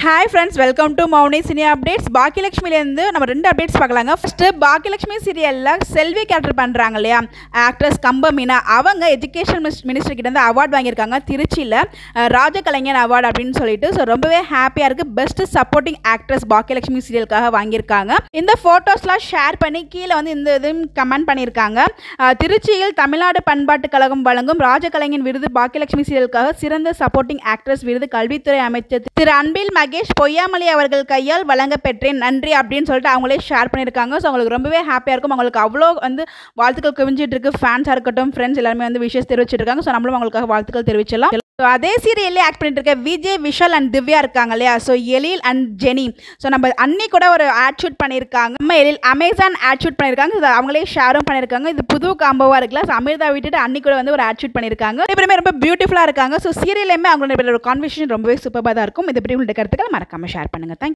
Hi friends, welcome to Mouni Cine Updates. பாக்கியலட்சுமிலேருந்து நம்ம ரெண்டு updates பார்க்கலாங்க. ஃபர்ஸ்ட் பாக்கியலட்சுமி சீரியல்ல செல்வி கேரக்டர் பண்றாங்க இல்லையா, ஆக்ட்ரஸ் கம்பமீனா அவங்க எஜுகேஷன் மினிஸ்டர் கிட்ட இருந்து அவார்ட் வாங்கியிருக்காங்க திருச்சியில், ராஜகலைஞன் அவார்டு அப்படின்னு சொல்லிட்டு. ஸோ ரொம்பவே ஹாப்பியாக இருக்குது. பெஸ்ட் சப்போர்ட்டிங் ஆக்ட்ரஸ் பாக்கியலட்சுமி சீரியலுக்காக வாங்கியிருக்காங்க. இந்த ஃபோட்டோஸ்லாம் ஷேர் பண்ணி கீழே வந்து இந்த இதுவும் கமெண்ட் பண்ணியிருக்காங்க. திருச்சியில் தமிழ்நாடு பண்பாட்டு கழகம் வழங்கும் ராஜகலைஞன் விருது பாக்கியலட்சுமி சீரியலுக்காக சிறந்த சப்போர்ட்டிங் ஆக்ட்ரஸ் விருது கல்வித்துறை அமைச்சர் திரு அன்பில் மகேஷ் பொய்யாமொழி அவர்கள் கையால் வழங்க பெற்றேன், நன்றி அப்படின்னு சொல்லிட்டு அவங்களே ஷேர் பண்ணியிருக்காங்க. ஸோ அவங்களுக்கு ரொம்பவே ஹாப்பியாக இருக்கும். அவங்களுக்கு அவ்வளோ வந்து வாழ்த்துக்கள் குவிஞ்சிட்டு இருக்கு. ஃபேன்ஸாக இருக்கட்டும், ஃப்ரெண்ட்ஸ் எல்லாருமே வந்து விஷஸ் தெரிவிச்சிட்டு இருக்காங்க. ஸோ நம்மளும் அவங்களுக்காக வாழ்த்துக்கள் தெரிவிச்சலாம். ஸோ அதே சீரியல்லே ஆக்ட் பண்ணிட்டு இருக்க விஜய், விஷால் அண்ட் திவ்யா இருக்காங்க இல்லையா, so Ezhil and Jeni. So நம்ம அன்னி கூட ஒரு ஆட் ஷூட் பண்ணியிருக்காங்க. நம்ம எழில் அமேசான் ஆட் ஷூட் பண்ணியிருக்காங்க. ஸோ அவங்களே ஷேரும் பண்ணியிருக்காங்க. இது புது காம்போவாக இருக்குல்ல. ஸோ அமிர்தா விட்டுட்டு அன்னி கூட வந்து ஒரு ஆட் ஷூட் பண்ணியிருக்காங்க. எப்பவுமே ரொம்ப பியூட்டிஃபுல்லாக இருக்காங்க. ஸோ சீரியலுமே அவங்களோட ஒரு கான்வர்சேஷன் ரொம்பவே சூப்பராக தான் இருக்கும். இது எப்படி உங்களுக்கு கருத்துக்கள் மறக்காம ஷேர் பண்ணுங்க. தேங்க்யூ.